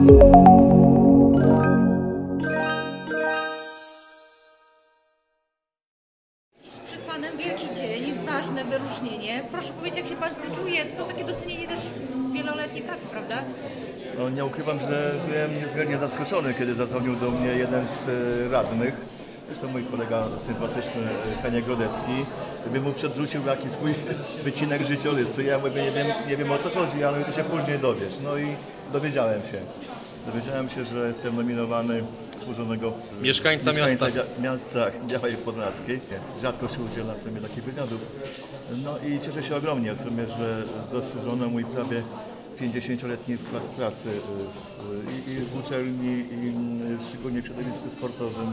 Przed Panem wielki dzień, ważne wyróżnienie. Proszę powiedzieć, jak się Pan z tym czuje? To takie docenienie też wieloletniej pracy, prawda? No, nie ukrywam, że byłem niezmiernie zaskoczony, kiedy zadzwonił do mnie jeden z radnych. Zresztą mój kolega sympatyczny, Heniek Grodecki, by mu przedrzucił jakiś swój wycinek życiorysu. Ja mówię, nie wiem o co chodzi, ale ty się później dowiesz. No i dowiedziałem się. Dowiedziałem się, że jestem nominowany służonego mieszkańca miasta Białej Podlaskiej. Rzadko się udziela sobie takich wywiadów. No i cieszę się ogromnie w sumie, że zasłużono mój prawie 50-letni wkład pracy i w uczelni, i szczególnie w środowisku sportowym.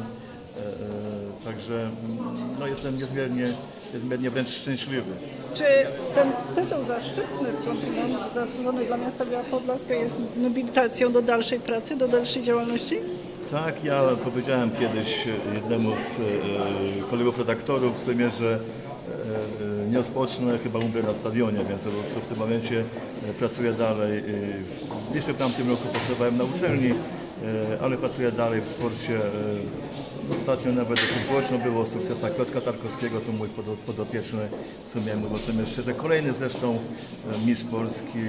Także no, jestem niezmiernie wręcz szczęśliwy. Czy ten tytuł zaszczytny skądinąd zasłużony dla miasta Biała Podlaska jest nobilitacją do dalszej pracy, do dalszej działalności? Tak, ja powiedziałem kiedyś jednemu z kolegów redaktorów w sumie, że nie rozpocznę chyba umrę na stadionie, więc po prostu w tym momencie pracuję dalej. Jeszcze w tamtym roku pracowałem na uczelni, ale pracuję dalej w sporcie. Ostatnio nawet dosyć głośno było o sukcesach Piotra Tarkowskiego, to mój podopieczny w sumie, mówiąc szczerze, kolejny zresztą mistrz Polski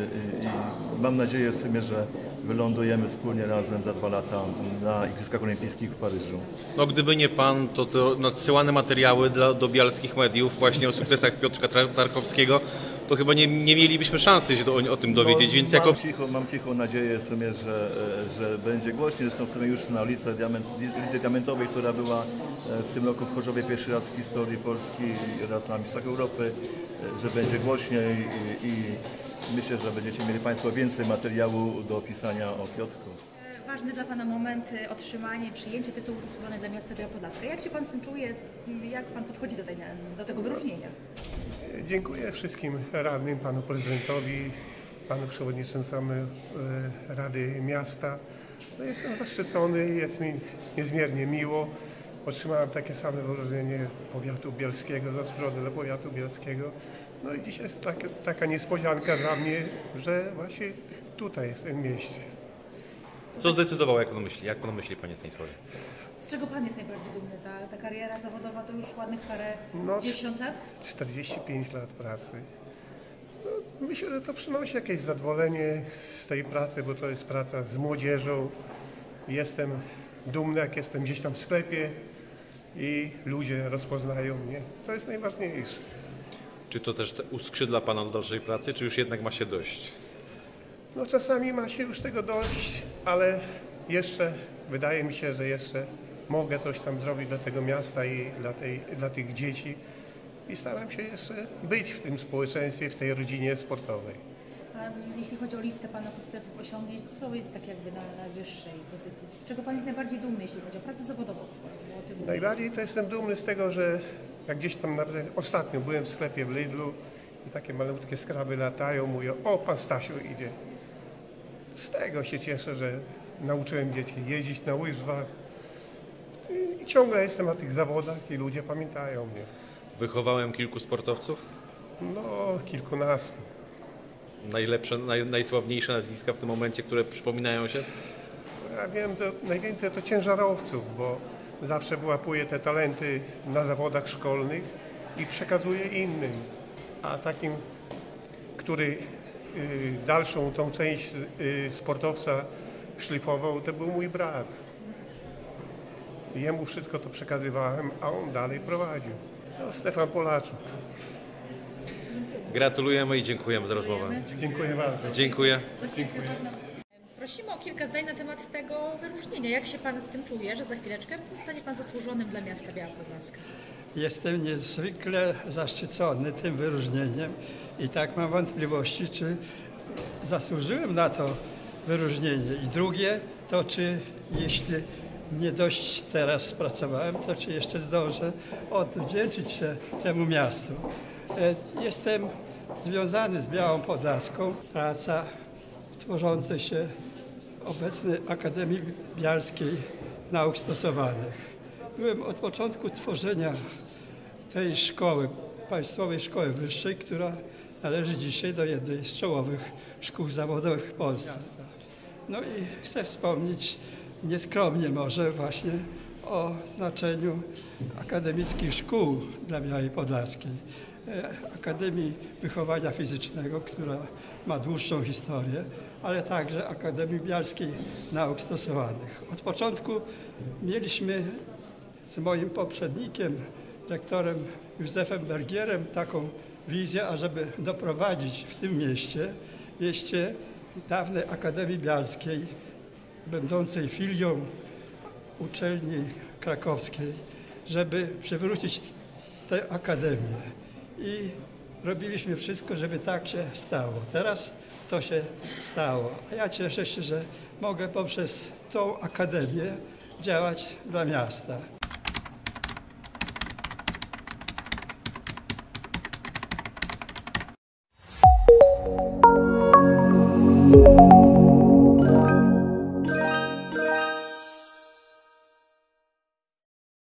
i mam nadzieję w sumie, że wylądujemy wspólnie razem za 2 lata na Igrzyskach Olimpijskich w Paryżu. No gdyby nie Pan, to nadsyłane materiały do bialskich mediów właśnie o sukcesach Piotra Tarkowskiego, to chyba nie mielibyśmy szansy się o tym dowiedzieć, więc Mam cichą nadzieję w sumie, że będzie głośniej. Zresztą w sumie już na Lidze Diamentowej, która była w tym roku w Chorzowie pierwszy raz w historii Polski i raz na Mistrzostwach Europy, że będzie głośniej i myślę, że będziecie mieli Państwo więcej materiału do opisania o Piotrku. Ważny dla Pana moment, otrzymanie, przyjęcie tytułu zasłużony dla miasta Biała Podlaska. Jak się Pan z tym czuje? Jak Pan podchodzi do tego wyróżnienia? Dziękuję wszystkim radnym, panu prezydentowi, panu przewodniczącemu Rady Miasta. No, jestem zaszczycony, jest mi niezmiernie miło. Otrzymałem takie same wyróżnienie powiatu bielskiego, zasłużony dla powiatu bielskiego. No i dzisiaj jest taka niespodzianka dla mnie, że właśnie tutaj jest w tym mieście. co zdecydowało, jak Pan myśli, Panie Stanisławie? Z czego Pan jest najbardziej dumny? Ta kariera zawodowa to już ładnych parę dziesiąt lat? 45 lat pracy. No, myślę, że to przynosi jakieś zadowolenie z tej pracy, bo to jest praca z młodzieżą. Jestem dumny, jak jestem gdzieś tam w sklepie i ludzie rozpoznają mnie. To jest najważniejsze. Czy to też uskrzydla Pana do dalszej pracy, czy już jednak ma się dość? No czasami ma się już tego dość, ale jeszcze wydaje mi się, że jeszcze mogę coś tam zrobić dla tego miasta i dla tych dzieci i staram się jeszcze być w tym społeczeństwie, w tej rodzinie sportowej. A jeśli chodzi o listę Pana sukcesów, osiągnięć, co jest tak jakby na najwyższej pozycji? Z czego Pan jest najbardziej dumny, jeśli chodzi o pracę zawodową swoją? Najbardziej to jestem dumny z tego, że jak gdzieś tam ostatnio byłem w sklepie w Lidlu i takie malutkie skraby latają, mówią: o, pan Stasiu idzie. Z tego się cieszę, że nauczyłem dzieci jeździć na łyżwach i ciągle jestem na tych zawodach i ludzie pamiętają mnie. Wychowałem kilku sportowców? No, kilkunastu. Najlepsze, najsławniejsze nazwiska w tym momencie, które przypominają się? Ja wiem, najwięcej to ciężarowców, bo zawsze wyłapuję te talenty na zawodach szkolnych i przekazuję innym. A takim, który dalszą tą część sportowca szlifował, to był mój brat. Jemu wszystko to przekazywałem, a on dalej prowadził. No, Stefan Polaczuk. Gratulujemy i dziękujemy za rozmowę. Dziękuję bardzo. Dziękuję. Prosimy o kilka zdań na temat tego wyróżnienia. Jak się Pan z tym czuje, że za chwileczkę zostanie Pan zasłużonym dla miasta Biała Podlaska? Jestem niezwykle zaszczycony tym wyróżnieniem i tak mam wątpliwości, czy zasłużyłem na to wyróżnienie. I drugie, to czy jeśli nie dość teraz spracowałem, to czy jeszcze zdążę odwdzięczyć się temu miastu. Jestem związany z Białą Podlaską. Praca tworzącej się obecnej Akademii Bialskiej Nauk Stosowanych. Byłem od początku tworzenia tej szkoły, Państwowej Szkoły Wyższej, która należy dzisiaj do jednej z czołowych szkół zawodowych w Polsce. No i chcę wspomnieć nieskromnie może właśnie o znaczeniu akademickich szkół dla Białej Podlaskiej. Akademii Wychowania Fizycznego, która ma dłuższą historię, ale także Akademii Bialskiej Nauk Stosowanych. Od początku mieliśmy z moim poprzednikiem, rektorem Józefem Bergierem, taką wizję, ażeby doprowadzić w tym mieście dawnej Akademii Bialskiej, będącej filią uczelni krakowskiej, żeby przywrócić tę akademię. I robiliśmy wszystko, żeby tak się stało. Teraz to się stało. A ja cieszę się, że mogę poprzez tą akademię działać dla miasta.